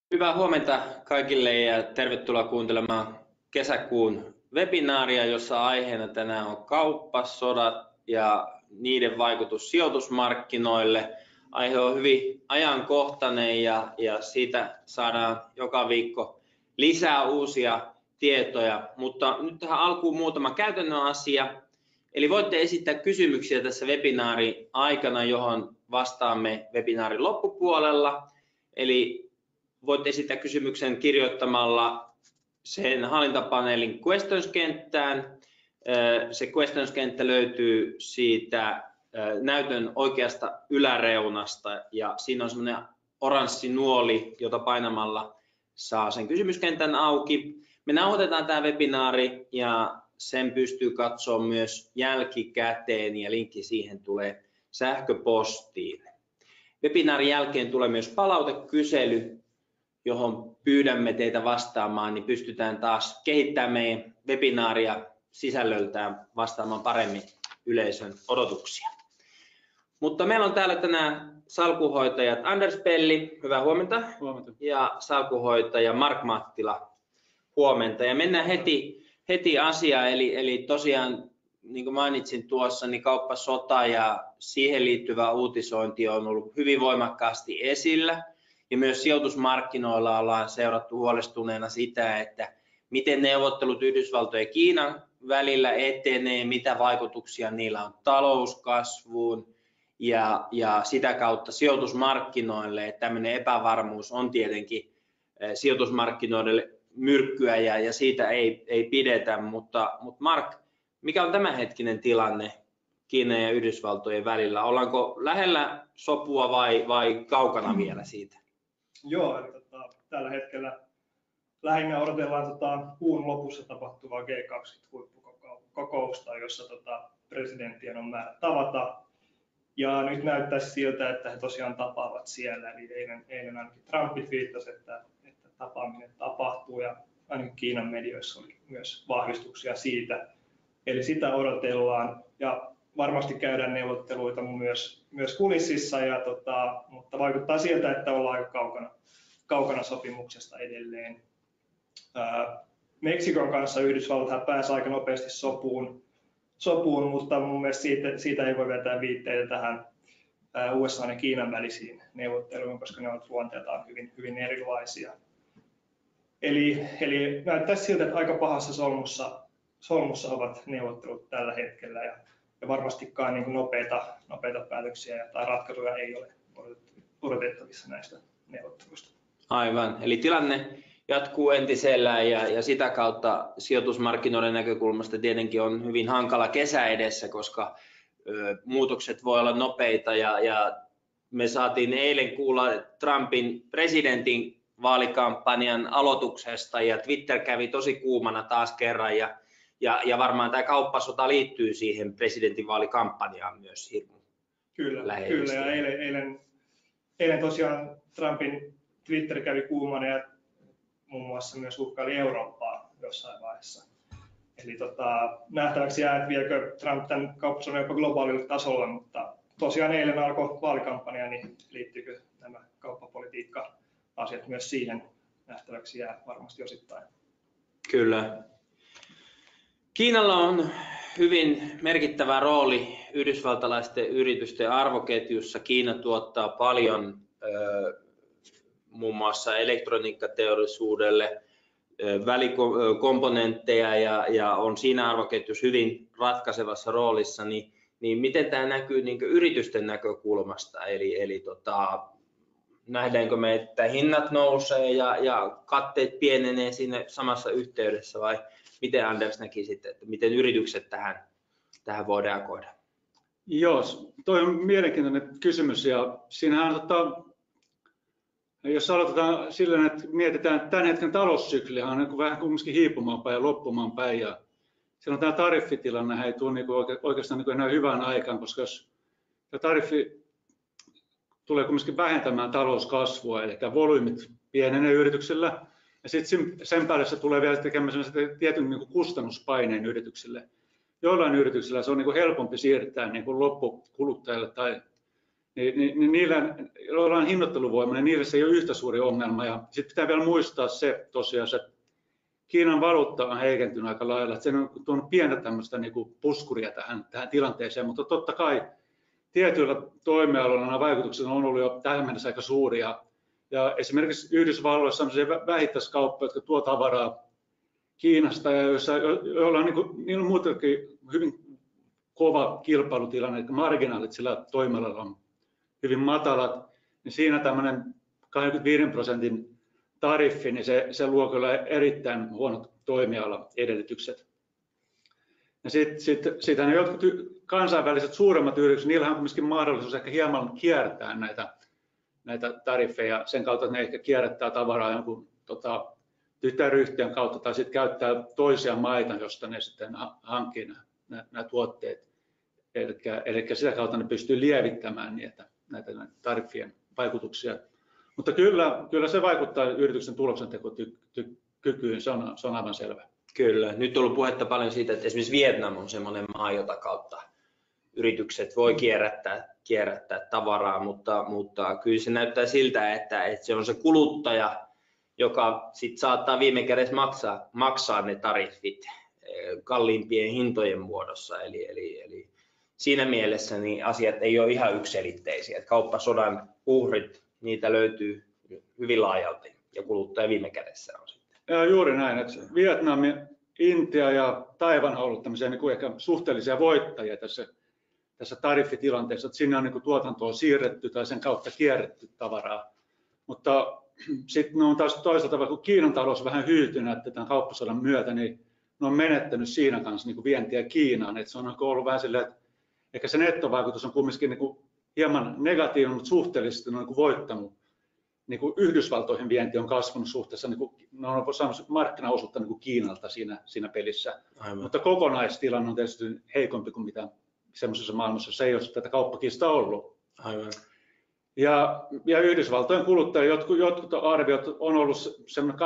Hyvää huomenta kaikille ja tervetuloa kuuntelemaan kesäkuun webinaaria, jossa aiheena tänään on kauppasodat ja niiden vaikutus sijoitusmarkkinoille. Aihe on hyvin ajankohtainen ja siitä saadaan joka viikko lisää uusia tietoja. Mutta nyt tähän alkuun muutama käytännön asia. Eli voitte esittää kysymyksiä tässä webinaarin aikana, johon vastaamme webinaarin loppupuolella. Eli voitte esittää kysymyksen kirjoittamalla sen hallintapaneelin questions-kenttään. Se questions-kenttä löytyy siitä näytön oikeasta yläreunasta ja siinä on semmoinen oranssi nuoli, jota painamalla saa sen kysymyskentän auki. Me nauhoitetaan tämä webinaari ja sen pystyy katsoa myös jälkikäteen ja linkki siihen tulee sähköpostiin. Webinaarin jälkeen tulee myös palautekysely, johon pyydämme teitä vastaamaan, niin pystytään taas kehittämään meidän webinaaria sisällöltään vastaamaan paremmin yleisön odotuksia. Mutta meillä on täällä tänään salkunhoitajat Anders Pelli, hyvää huomenta. Huomenta. Ja salkunhoitaja Mark Mattila, huomenta. Ja mennään heti asiaan, eli tosiaan niin kuin mainitsin tuossa, niin kauppasota ja siihen liittyvä uutisointi on ollut hyvin voimakkaasti esillä. Ja myös sijoitusmarkkinoilla ollaan seurattu huolestuneena sitä, että miten neuvottelut Yhdysvaltojen ja Kiinan välillä etenee, mitä vaikutuksia niillä on talouskasvuun ja sitä kautta sijoitusmarkkinoille. Että tämmöinen epävarmuus on tietenkin sijoitusmarkkinoille myrkkyä ja siitä ei pidetä, mutta Mark, mikä on tämänhetkinen tilanne Kiinan ja Yhdysvaltojen välillä? Ollaanko lähellä sopua vai kaukana vielä siitä? Joo, eli tällä hetkellä lähinnä odotellaan kuun lopussa tapahtuvaa G20-huippukokousta, jossa presidenttien on määrä tavata. Ja nyt näyttäisi siltä, että he tosiaan tapaavat siellä. Eli eilen ainakin Trump viittasi, että tapaaminen tapahtuu ja ainakin Kiinan medioissa oli myös vahvistuksia siitä. Eli sitä odotellaan ja varmasti käydään neuvotteluita myös kulississa, mutta vaikuttaa siltä, että ollaan aika kaukana sopimuksesta edelleen. Meksikon kanssa Yhdysvallat pääsi aika nopeasti sopuun, mutta mun mielestä siitä ei voi vetää viitteitä tähän USA ja Kiinan välisiin neuvotteluihin, koska ne ovat luonteeltaan hyvin erilaisia. Eli näyttäisi siltä, että aika pahassa solmussa ovat neuvottelut tällä hetkellä ja varmastikaan niin kuin nopeita päätöksiä tai ratkaisuja ei ole odotettavissa näistä neuvotteluista. Aivan, eli tilanne jatkuu entisellään ja sitä kautta sijoitusmarkkinoiden näkökulmasta tietenkin on hyvin hankala kesä edessä, koska muutokset voi olla nopeita ja me saatiin eilen kuulla Trumpin presidentin vaalikampanjan aloituksesta ja Twitter kävi tosi kuumana taas kerran ja varmaan tämä kauppasota liittyy siihen presidentinvaalikampanjaan myös hirmu. Kyllä, ja eilen tosiaan Trumpin Twitter kävi kuumana ja muun muassa myös uhkaili Eurooppaa jossain vaiheessa. Eli nähtäväksi jää, että viekö Trump tämän kauppasodan jopa globaalille tasolla, mutta tosiaan eilen alkoi vaalikampanja, niin liittyykö nämä kauppapolitiikka-asiat myös siihen, nähtäväksi jää varmasti osittain. Kyllä. Kiinalla on hyvin merkittävä rooli yhdysvaltalaisten yritysten arvoketjussa. Kiina tuottaa paljon muun muassa elektroniikkateollisuudelle välikomponentteja ja on siinä arvoketjussa hyvin ratkaisevassa roolissa. Niin miten tämä näkyy niin kuin yritysten näkökulmasta? Eli nähdäänkö me, että hinnat nousee ja katteet pienenee siinä samassa yhteydessä vai miten Anders näki sitten, että miten yritykset tähän voi reagoida? Joo, toi on mielenkiintoinen kysymys ja siinähän jos aloitetaan sillä, että mietitään tämän hetken taloussyklihan on vähän kumminkin hiipumaan päin ja loppumaan päin ja silloin tämä tariffitilanne ei tule oikeastaan enää hyvään aikaan, koska jos tämä tariffi tulee kumminkin vähentämään talouskasvua, eli volyymit pienenee yrityksillä ja sitten sen päälle se tulee vielä tekemään tietyn kustannuspaineen yrityksille. Joillain yrityksillä se on helpompi siirtää loppukuluttajalle tai niin niillä, joilla on hinnoitteluvoima, niin niillä se ei ole yhtä suuri ongelma. Ja sitten pitää vielä muistaa se tosiaan, että Kiinan valuutta on heikentynyt aika lailla, että se on tuonut pientä tämmöistä niin kuin puskuria tähän tilanteeseen, mutta totta kai tietyillä toimialoilla nämä vaikutukset on ollut jo tähän mennessä aika suuria. Ja esimerkiksi Yhdysvalloissa on sellaisia vähittäiskauppoja, jotka tuo tavaraa Kiinasta, ja joilla on, niillä on muutenkin hyvin kova kilpailutilanne, että marginaalit sillä toimialalla on hyvin matalat, niin siinä tämmöinen 25% tariffi, niin se luo kyllä erittäin huonot toimialaedellytykset. Ja sitten ne jotkut kansainväliset suuremmat yritykset, niillähän on myöskin mahdollisuus ehkä hieman kiertää näitä tariffeja sen kautta, että ne ehkä kierrättää tavaraa jonkun tytäryhtiön kautta tai sitten käyttää toisia maita, josta ne sitten hankkii nämä tuotteet. Eli sitä kautta ne pystyy lievittämään näitä tariffien vaikutuksia. Mutta kyllä se vaikuttaa yrityksen tuloksentekokykyyn, se on aivan selvä. Kyllä. Nyt on ollut puhetta paljon siitä, että esimerkiksi Vietnam on semmoinen maa, jota kautta yritykset voi kierrättää tavaraa, mutta kyllä se näyttää siltä, että se on se kuluttaja, joka sit saattaa viime kädessä maksaa ne tariffit kalliimpien hintojen muodossa. Eli siinä mielessä niin asiat ei ole ihan yksiselitteisiä. Että kauppasodan uhrit, niitä löytyy hyvin laajalti ja kuluttaja viime kädessä on sitten. Ja juuri näin, että Vietnam, Intia ja Taiwan on ollut tämmöisiä niin kuin ehkä suhteellisia voittajia tässä tariffitilanteessa, että sinne on niin kuin tuotantoa siirretty tai sen kautta kierretty tavaraa. Mutta sitten on taas toisaalta, kun Kiinan talous on vähän hyytynyt tämän kauppasodan myötä, niin ne on menettänyt siinä kanssa niin kuin vientiä Kiinaan. Että se on ollut vähän silleen, että ehkä se nettovaikutus on kumminkin niin kuin hieman negatiivinen, mutta suhteellisesti on niin kuin voittanut. Niin kuin Yhdysvaltoihin vienti on kasvanut suhteessa, niin kuin, ne on saanut markkinaosuutta niin kuin Kiinalta siinä pelissä. Aivan. Mutta kokonaistilanne on tietysti heikompi kuin mitä semmoisessa maailmassa, jossa ei ole tätä kauppakista ollut. Aivan. Ja Yhdysvaltojen kuluttajia, jotkut arviot on ollut semmoinen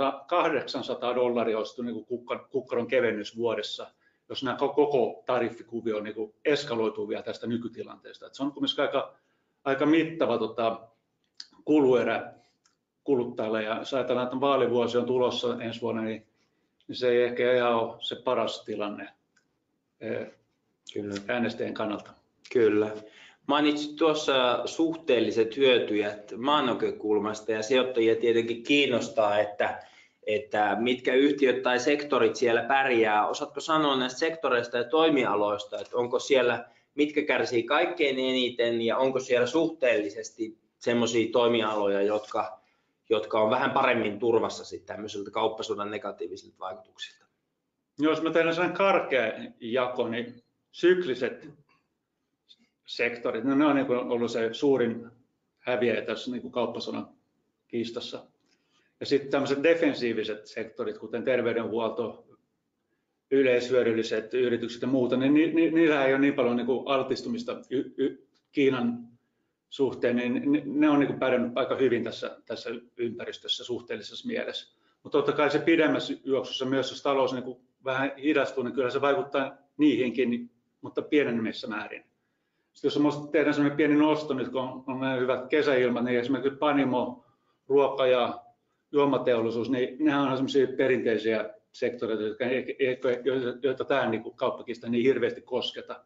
$800 olisi niin kuin kukkaron kevennys vuodessa, jos nämä koko tariffikuvio niin kuin eskaloituu vielä tästä nykytilanteesta. Että se on kuitenkin aika mittava kuluerä kuluttajalle, ja jos ajatellaan, että vaalivuosi on tulossa ensi vuonna, niin se ei ehkä ihan ole se paras tilanne äänestäjien kannalta. Kyllä. Mainitsit tuossa suhteelliset hyötyjät maan näkökulmasta, ja sijoittajia tietenkin kiinnostaa, että mitkä yhtiöt tai sektorit siellä pärjää. Osaatko sanoa näistä sektoreista ja toimialoista, että onko siellä, mitkä kärsii kaikkein eniten, ja onko siellä suhteellisesti sellaisia toimialoja, jotka on vähän paremmin turvassa sitten tämmöiseltä kauppasodan negatiivisilta vaikutuksilta? Jos mä tehdään sellainen karkea jako, niin sykliset sektorit, ne on niin kuin ollut se suurin häviäjä tässä niin kuin kauppasodan kiistassa. Ja sitten tämmöiset defensiiviset sektorit, kuten terveydenhuolto, yleishyödylliset yritykset ja muuta, niin niillä ei ole niin paljon niin kuin altistumista Kiinan suhteen, niin ne on niin kuin pärjännyt aika hyvin tässä ympäristössä suhteellisessa mielessä. Mutta totta kai se pidemmässä juoksussa myös, jos talous niin kuin vähän hidastuu, niin kyllä se vaikuttaa niihinkin, mutta pienemmissä määrin. Sitten jos tehdään sellainen pieni nosto, nyt kun on näin hyvät kesäilmat, niin esimerkiksi panimo, ruoka ja juomateollisuus, niin nehän on sellaisia perinteisiä sektoreita, joita tämä niin kauppakista niin hirveästi kosketa.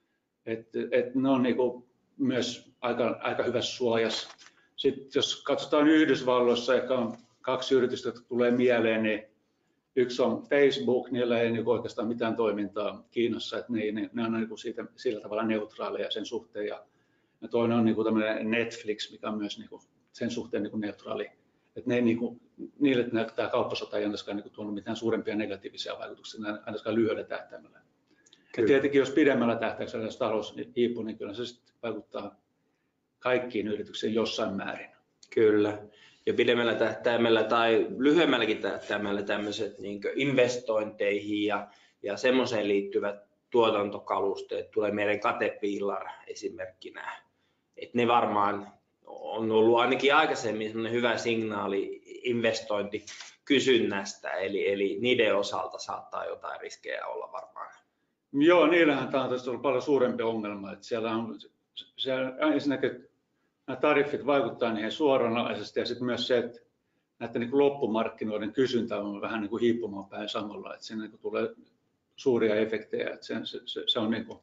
Et ne on niin kuin myös aika hyvässä suojassa. Sitten jos katsotaan Yhdysvalloissa, ehkä on 2 yritystä, jotka tulee mieleen, niin yksi on Facebook, niillä ei niin oikeastaan mitään toimintaa Kiinassa, että ne on niin sillä tavalla neutraaleja sen suhteen. Ja toinen on niin tämmöinen Netflix, mikä on myös niin sen suhteen niin neutraali. Että niille tämä kauppasota ei ainakaan niin tuonut mitään suurempia negatiivisia vaikutuksia, ainakaan lyhyellä tähtäimellä. Ja tietenkin jos pidemmällä tähtäyksellä jos talous hiipuu, niin kyllä se sitten vaikuttaa kaikkiin yrityksiin jossain määrin. Kyllä. Ja pidemmällä tähtäimellä tai lyhyemmälläkin tähtäimellä tämmöiset niin investointeihin ja semmoiseen liittyvät tuotantokalusteet tulee meidän Caterpillar esimerkkinä. Et ne varmaan on ollut ainakin aikaisemmin semmoinen hyvä signaali investointikysynnästä, eli niiden osalta saattaa jotain riskejä olla varmaan. Joo, niillähän tämä on ollut paljon suurempi ongelma. Että siellä on ensinnäkin nämä tariffit vaikuttaa niihin suoranaisesti ja sitten myös se, että näiden niin kuin loppumarkkinoiden kysyntä on vähän niin kuin hiipumaan päin samalla, että siinä niin kuin tulee suuria efektejä, että se on niin kuin,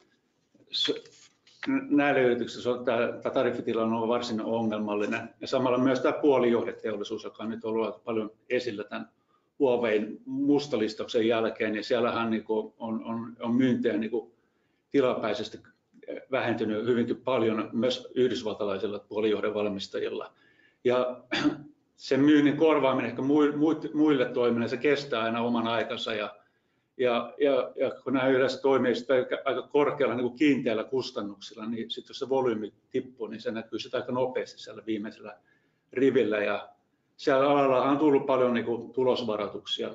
näille yrityksille tämä tariffitilanne on varsin ongelmallinen ja samalla myös tämä puolijohdeteollisuus, joka on nyt ollut aika paljon esillä tämän Huawein mustalistauksen jälkeen, niin siellähän niin kuin on myyntiä niin kuin tilapäisesti vähentynyt hyvinkin paljon myös yhdysvaltalaisilla puolijohdevalmistajilla. Ja sen myynnin korvaaminen ehkä muille toimille, se kestää aina oman aikansa ja kun nämä yleensä toimii aika korkealla niin kuin kiinteällä kustannuksilla, niin sitten jos se volyymi tippuu, niin se näkyy sitä aika nopeasti siellä viimeisellä rivillä. Ja siellä alalla on tullut paljon niin kuin tulosvaroituksia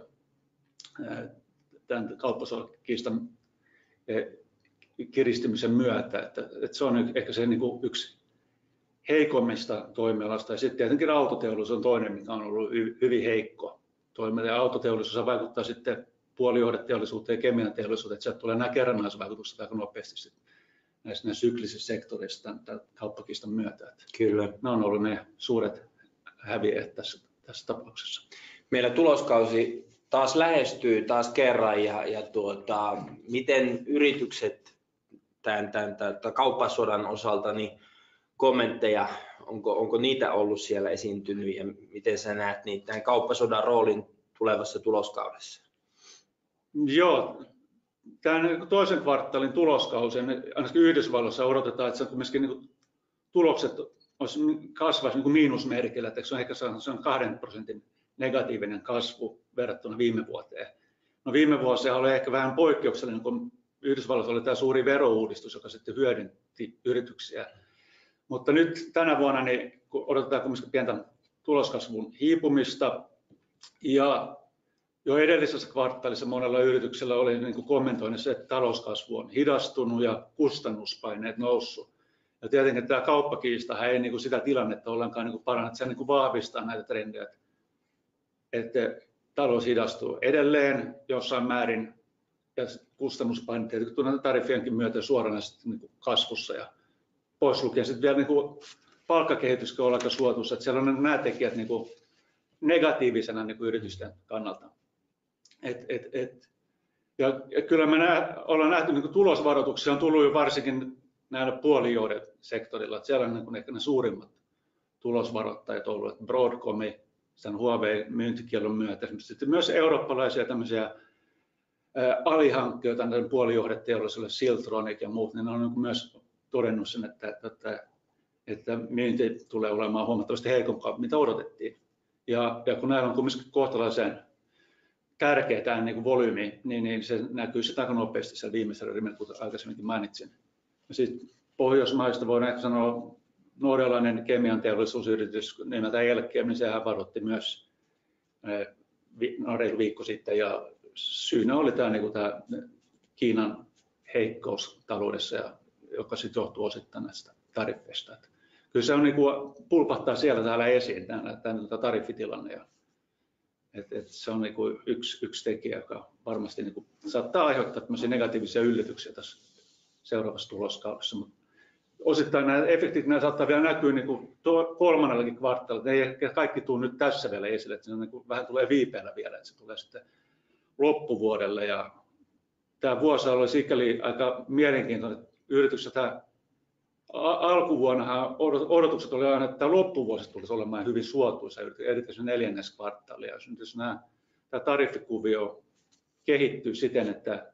tämän kauppasodakiistan kiristymisen myötä. Että se on ehkä se niin kuin yksi heikommista toimialasta. Ja sitten tietenkin autoteollisuus on toinen, mikä on ollut hyvin heikko toimiala. Ja autoteollisuus vaikuttaa sitten puolijohdeteollisuuteen ja kemianteollisuuteen, että sieltä tulee nämä kerrannaisvaikutukset aika nopeasti näistä syklisistä sektoreista tämän kauppakiistan myötä. Kyllä. Ne on ollut ne suuret häviäjät tässä tapauksessa. Meillä tuloskausi taas lähestyy taas kerran ja miten yritykset tämän kauppasodan osalta, niin kommentteja, onko niitä ollut siellä esiintynyt ja miten sä näet tämän kauppasodan roolin tulevassa tuloskaudessa? Joo, tämän toisen kvartaalin tuloskausi, ainakin Yhdysvalloissa odotetaan, että myöskin tulokset kasvaisi miinusmerkillä, että se on ehkä 2% negatiivinen kasvu verrattuna viime vuoteen. No viime vuosi oli ehkä vähän poikkeuksellinen, kun Yhdysvalloissa oli tämä suuri verouudistus, joka sitten hyödynti yrityksiä. Mutta nyt tänä vuonna niin odotetaan kuitenkin pientä tuloskasvun hiipumista ja jo edellisessä kvartaalissa monella yrityksellä oli niin kuin kommentoinnissa, että talouskasvu on hidastunut ja kustannuspaineet noussut. Ja tietenkin tämä kauppakiistahan ei niin kuin sitä tilannetta ollenkaan niin paranna, että se niin kuin vahvistaa näitä trendejä, että talous hidastuu edelleen jossain määrin ja kustannuspaineet tietenkin näitä tariffienkin myötä suoranaisesti niin kuin kasvussa ja pois lukien sitten vielä niin kuin palkkakehityskin on aika suotuisa, että siellä on nämä tekijät niin kuin negatiivisena niin kuin yritysten kannalta. Ja kyllä me ollaan nähty niin kuin tulosvaroituksia on tullut jo varsinkin näillä puolijohdesektorilla, että siellä on niin kuin ehkä ne suurimmat tulosvaroittajat ollut, että Broadcom, sen Huawei myyntikiellon myötä, sitten myös eurooppalaisia tämmöisiä alihankkijoita näiden puolijohdeteollisille, Siltronic ja muut, niin ne on niin kuin myös todennut sen, että myynti tulee olemaan huomattavasti heikompaa, mitä odotettiin. Ja kun näillä on kuitenkin kohtalaisen tärkeä tämä niin volyymi, niin se näkyy sitä aika nopeasti siellä viimeisellä rimellä, kuten aikaisemminkin mainitsin. Sitten Pohjoismaista voidaan ehkä sanoa norjalainen kemian teollisuusyritys nimeltä Elkem, niin sehän varoitti myös reilu viikko sitten. Ja syynä oli tämä, niin tämä Kiinan heikkous taloudessa, joka sitten johtuu osittain näistä tariffeista. Että kyllä se on, niin kuin, pulpahtaa siellä täällä esiin tämä tariffitilanne. Se on niin kuin yksi tekijä, joka varmasti niin kuin saattaa aiheuttaa negatiivisia yllätyksiä tässä seuraavassa tuloskaudessa. Mutta osittain nämä efektit saattaa vielä näkyä niin kuin kolmannellakin kvartaalilla. Ne ei ehkä kaikki tule nyt tässä vielä esille, että se on niin kuin, vähän tulee viipeellä vielä, että se tulee sitten loppuvuodelle. Ja tämä vuosi oli sikäli aika mielenkiintoinen yrityksessä. Alkuvuonnahan odotukset oli aina, että tämä loppuvuosi tulisi olemaan hyvin suotuisa, erityisesti neljännes kvartaali. Jos tämä tariffikuvio kehittyy siten, että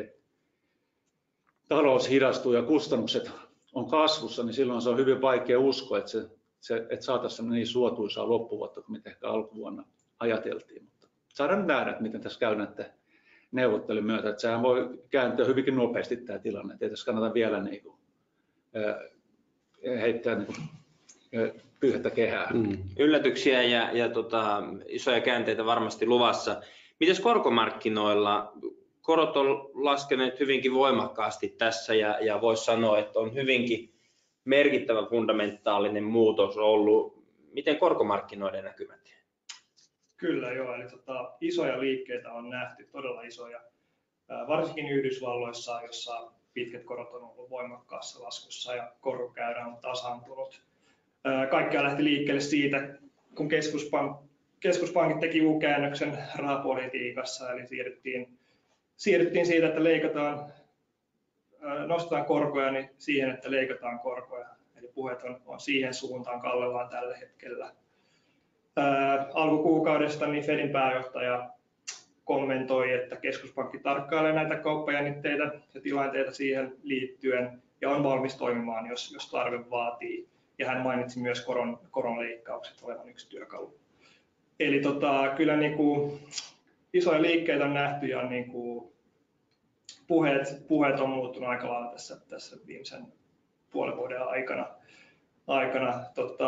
talous hidastuu ja kustannukset on kasvussa, niin silloin se on hyvin vaikea uskoa, että saataisiin niin suotuisaa loppuvuotta kuin mitä ehkä alkuvuonna ajateltiin. Mutta saadaan nähdä, että miten tässä käy näiden neuvottelun myötä. Että sehän voi kääntyä hyvinkin nopeasti tämä tilanne, että ei tässä kannata vielä heittää pyyhettä kehää. Yllätyksiä ja isoja käänteitä varmasti luvassa. Mites korkomarkkinoilla? Korot on laskeneet hyvinkin voimakkaasti tässä ja voisi sanoa, että on hyvinkin merkittävä fundamentaalinen muutos ollut. Miten korkomarkkinoiden näkymät? Kyllä joo, eli isoja liikkeitä on nähty, todella isoja. Varsinkin Yhdysvalloissa, jossa pitkät korot on ollut voimakkaassa laskussa ja korkokäyrä on tasaantunut. Kaikkea lähti liikkeelle siitä, kun keskuspankit teki U-käännöksen rahapolitiikassa, eli siirryttiin siitä, että nostetaan korkoja, niin siihen, että leikataan korkoja. Eli puheet on siihen suuntaan kallellaan tällä hetkellä. Alkukuukaudesta niin Fedin pääjohtaja kommentoi, että keskuspankki tarkkailee näitä kauppajännitteitä ja tilanteita siihen liittyen ja on valmis toimimaan, jos tarve vaatii. Ja hän mainitsi myös koronleikkaukset olevan yksi työkalu. Eli kyllä niin kuin isoja liikkeitä on nähty ja niin kuin puheet on muuttunut aika lailla tässä viimeisen puolen vuoden aikana.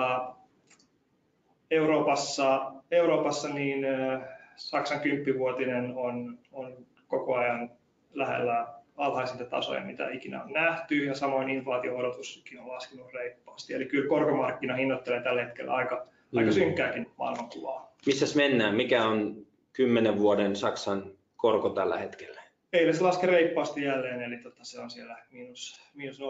Euroopassa niin Saksan 10-vuotinen on koko ajan lähellä alhaisinta tasoja, mitä ikinä on nähty, ja samoin inflaatio-odotuskin on laskenut reippaasti. Eli kyllä korkomarkkina hinnoittelee tällä hetkellä aika synkkääkin maailmankuvaa. Missäs mennään? Mikä on 10 vuoden Saksan korko tällä hetkellä? Eilen se laski reippaasti jälleen, eli se on siellä miinus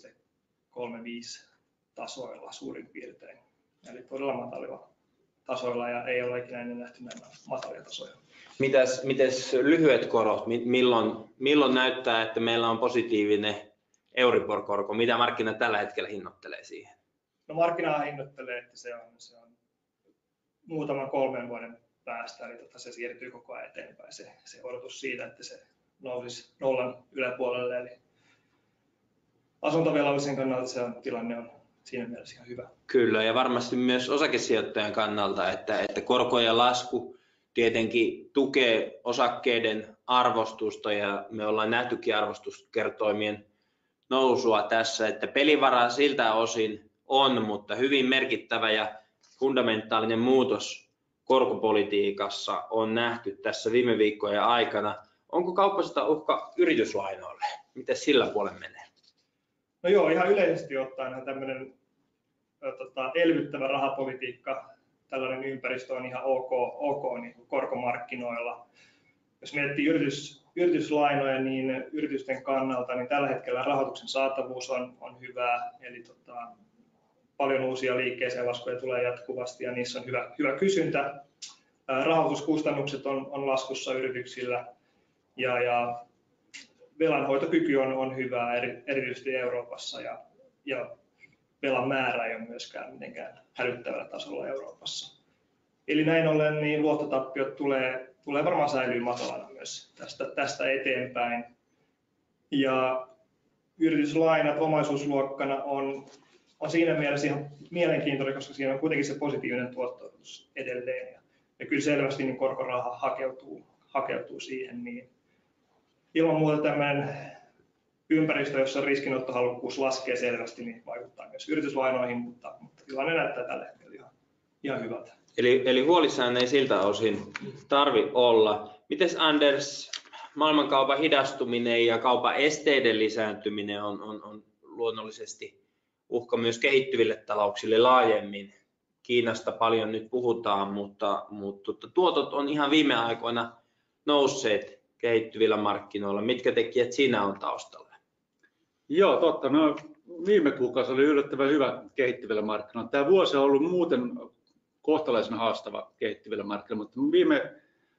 0,35 tasoilla suurin piirtein. Eli todella matalilla tasoilla ja ei ole ikinä ennen nähty näin matalia tasoja. Mites lyhyet korot? Milloin näyttää, että meillä on positiivinen Euribor-korko? Mitä markkina tällä hetkellä hinnoittelee siihen? No markkina hinnoittelee, että se on muutaman 3 vuoden päästä, eli se siirtyy koko ajan eteenpäin. Se odotus siitä, että se nousisi nollan yläpuolelle. Eli asuntovelallisen kannalta tilanne on siinä mielessä ihan hyvä. Kyllä, ja varmasti myös osakesijoittajan kannalta, että korkojen lasku tietenkin tukee osakkeiden arvostusta, ja me ollaan nähtykin arvostuskertoimien nousua tässä, että pelivaraa siltä osin on, mutta hyvin merkittävä ja fundamentaalinen muutos korkopolitiikassa on nähty tässä viime viikkojen aikana. Onko kauppasota uhka yrityslainoille? Miten sillä puolella menee? No joo, ihan yleisesti ottaen tämmöinen elvyttävä rahapolitiikka, tällainen ympäristö on ihan ok niin kuin korkomarkkinoilla. Jos miettii yrityslainoja, niin yritysten kannalta niin tällä hetkellä rahoituksen saatavuus on hyvä, eli paljon uusia liikkeeseen laskuja tulee jatkuvasti ja niissä on hyvä kysyntä. Rahoituskustannukset on laskussa yrityksillä ja velanhoitokyky on hyvää erityisesti Euroopassa ja velan määrä ei ole myöskään mitenkään hälyttävällä tasolla Euroopassa. Eli näin ollen niin luottotappiot tulee varmaan säilyä matalana myös tästä eteenpäin. Ja yrityslainat omaisuusluokkana on siinä mielessä ihan mielenkiintoinen, koska siinä on kuitenkin se positiivinen tuotto edelleen. Ja kyllä selvästi niin korkoraha hakeutuu siihen. Niin ilman muuta tämmöinen ympäristö, jossa riskinottohalukkuus laskee selvästi, niin vaikuttaa myös yrityslainoihin, mutta tilanne näyttää tällä hetkellä ihan hyvältä. Eli huolissaan ei siltä osin tarvi olla. Mites Anders, maailmankaupan hidastuminen ja kaupan esteiden lisääntyminen on luonnollisesti uhka myös kehittyville talouksille laajemmin. Kiinasta paljon nyt puhutaan, mutta tuotot on ihan viime aikoina nousseet kehittyvillä markkinoilla. Mitkä tekijät siinä on taustalla? Joo, totta. No, viime kuukausi oli yllättävän hyvä kehittyvillä markkinoilla. Tämä vuosi on ollut muuten kohtalaisen haastava kehittyvillä markkinoilla, mutta viime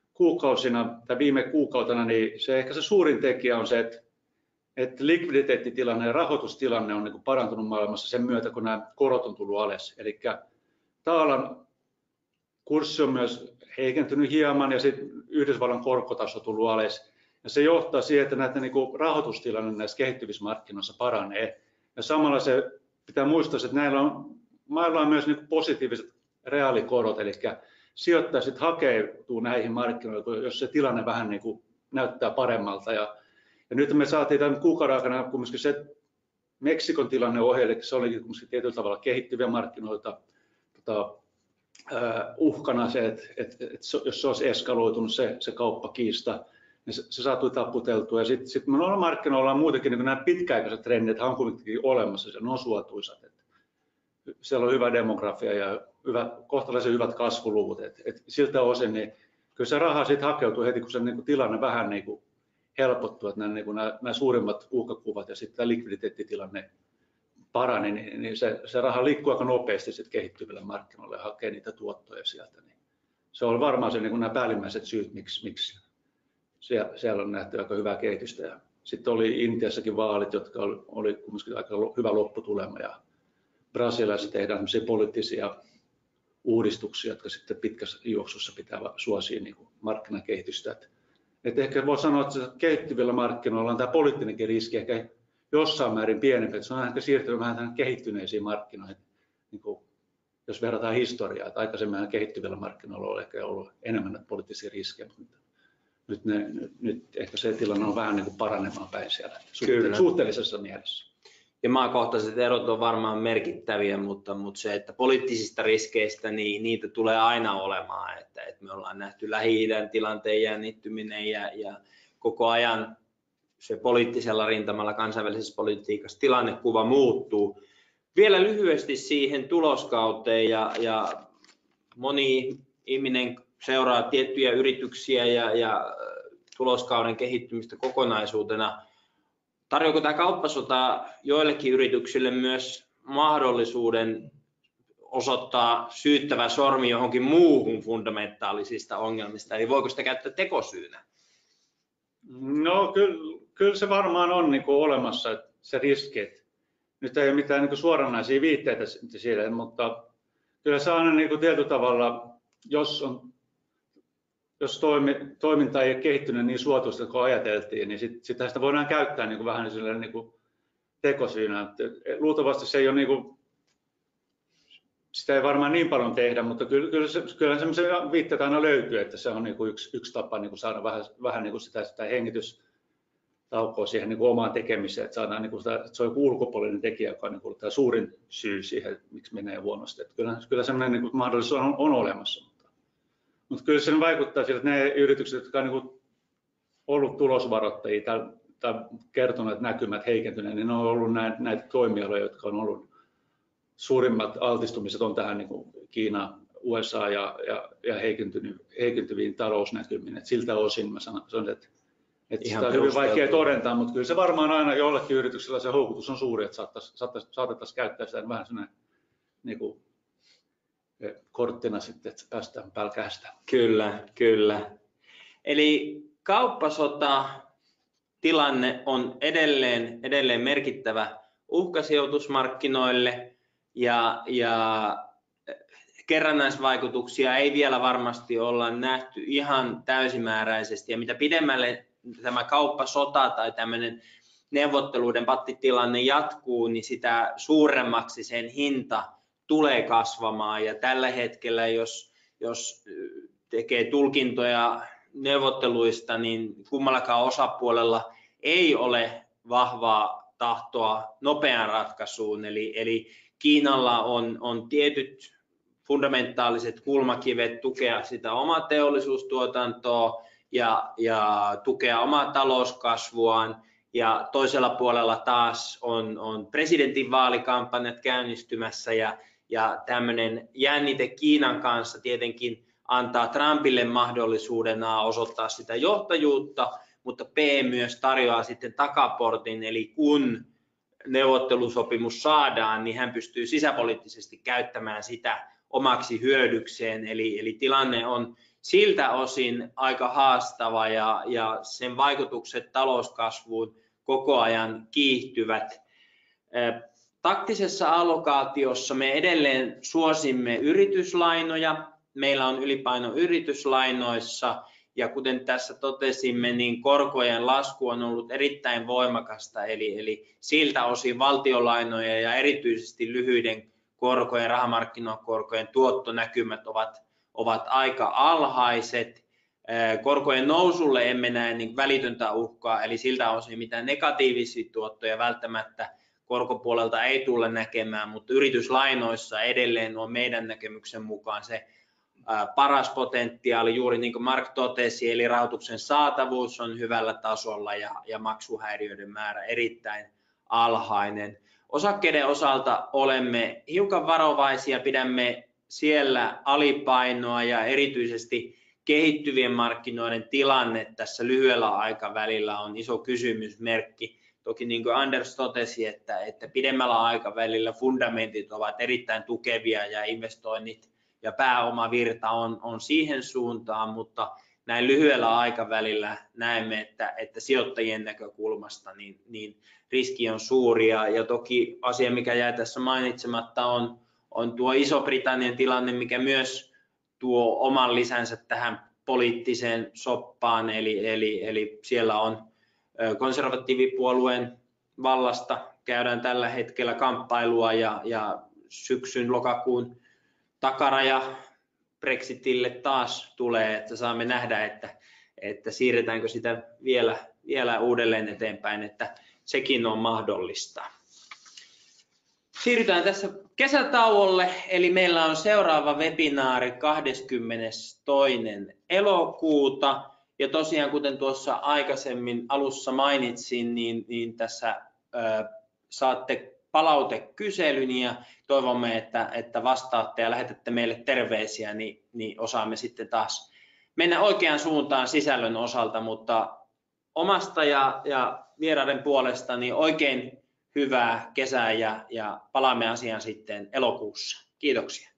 kuukautena niin ehkä se suurin tekijä on se, että likviditeettitilanne ja rahoitustilanne on niin kuin parantunut maailmassa sen myötä, kun nämä korot on tullut alas. Eli taalan kurssi on myös heikentynyt hieman ja sitten Yhdysvallan korkotaso on tullut alas. Ja se johtaa siihen, että näitä niin kuin rahoitustilanne näissä kehittyvissä markkinoissa paranee. Ja samalla se pitää muistaa, että mailla on myös niin kuin positiiviset reaalikorot, eli sijoittajat sitten hakeutuu näihin markkinoille, jos se tilanne vähän niin kuin näyttää paremmalta. Ja nyt me saatiin tämän kuukauden aikana kumminkin se Meksikon tilanne ohi, eli se oli kumminkin tietyllä tavalla kehittyviä markkinoita uhkana se, että jos se olisi eskaloitunut se kauppakiista, niin se saatui taputeltua. Ja sitten markkinoilla on muutenkin niin nämä pitkäaikaiset trendit on kuitenkin olemassa, ja ne on suotuisat. Siellä on hyvä demografia ja kohtalaisen hyvät kasvuluvut. Siltä osin niin kyllä se raha sitten hakeutuu heti, kun se niin kuin tilanne vähän niin kuin helpottua, että nämä suurimmat uhkakuvat ja sitten tämä likviditeettitilanne parani, niin se raha liikkuu aika nopeasti sitten kehittyvillä markkinoilla ja hakee niitä tuottoja sieltä. Niin se on varmaan se, niin nämä päällimmäiset syyt, miksi siellä on nähty aika hyvää kehitystä. Ja sitten oli Intiassakin vaalit, jotka oli kuitenkin aika hyvä lopputulema. Ja Brasiliassa tehdään poliittisia uudistuksia, jotka sitten pitkässä juoksussa pitää suosia niin markkinakehitystä. Et ehkä voi sanoa, että kehittyvillä markkinoilla on tämä poliittinenkin riski ehkä jossain määrin pienempi. Että se on ehkä siirtynyt vähän kehittyneisiin markkinoihin, niin kuin, jos verrataan historiaa. Että aikaisemmin kehittyvillä markkinoilla on ehkä ollut enemmän poliittisia riskejä. Nyt ehkä se tilanne on vähän niin kuin paranemaan päin siellä suhteellisessa mielessä. Ja maakohtaiset erot on varmaan merkittäviä, mutta se, että poliittisista riskeistä, niin niitä tulee aina olemaan. Että me ollaan nähty Lähi-idän tilanteen jännittyminen ja koko ajan se poliittisella rintamalla kansainvälisessä politiikassa tilannekuva muuttuu. Vielä lyhyesti siihen tuloskauteen ja moni ihminen seuraa tiettyjä yrityksiä ja tuloskauden kehittymistä kokonaisuutena. Tarjoako tämä kauppasota joillekin yrityksille myös mahdollisuuden osoittaa syyttävä sormi johonkin muuhun fundamentaalisista ongelmista, eli voiko sitä käyttää tekosyynä? No kyllä se varmaan on niin kuin olemassa se riski. Nyt ei ole mitään niin kuin suoranaisia viitteitä siitä, mutta kyllä se aina niin kuin tietyllä tavalla, jos toiminta ei ole kehittynyt niin suotuista kuin ajateltiin, niin sitä voidaan käyttää niin kuin vähän niin kuin tekosyynä. Luultavasti se ei ole niin kuin, sitä ei varmaan niin paljon tehdä, mutta kyllä sellaisia viitteitä aina löytyy, että se on niin kuin yksi tapa niin kuin saada vähän niin kuin sitä hengitystaukoa siihen niin kuin omaan tekemiseen, että saadaan niin kuin että se on joku ulkopuolinen tekijä, joka on niin kuin tämä suurin syy siihen, miksi menee huonosti. Että kyllä sellainen niin kuin mahdollisuus on olemassa. Mutta kyllä se vaikuttaa siltä, että ne yritykset, jotka on niin kuin ollut tulosvaroittajia tai kertoneet näkymät heikentyneen, niin ne on ollut näitä toimialoja, jotka on ollut suurimmat altistumiset on tähän niin kuin Kiina, USA ja heikentyviin talousnäkymiin. Et siltä osin mä sanon, että sitä on hyvin vaikea todentaa, mutta kyllä se varmaan aina jollekin yrityksellä se houkutus on suuri, että saatettaisiin käyttää sitä vähän sellainen niin kuin korttina sitten, että päästään pälkähästä. Kyllä. Eli kauppasota tilanne on edelleen merkittävä uhka sijoitusmarkkinoille ja kerrannaisvaikutuksia ei vielä varmasti olla nähty ihan täysimääräisesti. Ja mitä pidemmälle tämä kauppasota tai tämmöinen neuvotteluiden pattitilanne jatkuu, niin sitä suuremmaksi sen hinta tulee kasvamaan. Ja tällä hetkellä, jos tekee tulkintoja neuvotteluista, niin kummallakaan osapuolella ei ole vahvaa tahtoa nopeaan ratkaisuun. Eli Kiinalla on tietyt fundamentaaliset kulmakivet tukea sitä omaa teollisuustuotantoa ja tukea omaa talouskasvuaan. Ja toisella puolella taas on presidentin vaalikampanjat käynnistymässä ja tämmöinen jännite Kiinan kanssa tietenkin antaa Trumpille mahdollisuuden osoittaa sitä johtajuutta, mutta B myös tarjoaa sitten takaportin, eli kun neuvottelusopimus saadaan, niin hän pystyy sisäpoliittisesti käyttämään sitä omaksi hyödykseen, eli tilanne on siltä osin aika haastava ja sen vaikutukset talouskasvuun koko ajan kiihtyvät. Taktisessa allokaatiossa me edelleen suosimme yrityslainoja. Meillä on ylipaino yrityslainoissa ja kuten tässä totesimme, niin korkojen lasku on ollut erittäin voimakasta, eli siltä osin valtionlainoja ja erityisesti lyhyiden korkojen, rahamarkkinakorkojen tuottonäkymät ovat aika alhaiset. Korkojen nousulle emme näe niin välitöntä uhkaa, eli siltä osin mitään negatiivisia tuottoja välttämättä korkopuolelta ei tule näkemään, mutta yrityslainoissa edelleen on meidän näkemyksen mukaan se paras potentiaali, juuri niin kuin Mark totesi, eli rahoituksen saatavuus on hyvällä tasolla ja maksuhäiriöiden määrä erittäin alhainen. Osakkeiden osalta olemme hiukan varovaisia, pidämme siellä alipainoa ja erityisesti kehittyvien markkinoiden tilanne tässä lyhyellä aikavälillä on iso kysymysmerkki. Toki niin kuin Anders totesi, että pidemmällä aikavälillä fundamentit ovat erittäin tukevia ja investoinnit ja pääomavirta on siihen suuntaan, mutta näin lyhyellä aikavälillä näemme, että sijoittajien näkökulmasta niin riski on suuri. Ja toki asia, mikä jäi tässä mainitsematta, on tuo Iso-Britannian tilanne, mikä myös tuo oman lisänsä tähän poliittiseen soppaan, eli siellä on konservatiivipuolueen vallasta käydään tällä hetkellä kamppailua ja syksyn lokakuun takaraja Brexitille taas tulee, että saamme nähdä, että siirretäänkö sitä vielä uudelleen eteenpäin, että sekin on mahdollista. Siirrytään tässä kesätauolle, eli meillä on seuraava webinaari 22. elokuuta. Ja tosiaan, kuten tuossa aikaisemmin alussa mainitsin, niin tässä saatte palautekyselyn ja toivomme, että vastaatte ja lähetätte meille terveisiä, niin osaamme sitten taas mennä oikeaan suuntaan sisällön osalta, mutta omasta ja vieraiden puolesta niin oikein hyvää kesää ja palaamme asiaan sitten elokuussa. Kiitoksia.